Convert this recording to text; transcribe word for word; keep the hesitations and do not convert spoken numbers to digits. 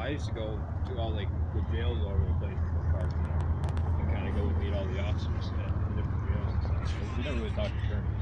I used to go to all like the jails all over the place for parking there, and kind of go and meet all the officers at the different jails and stuff. So we never really talked to Kermit.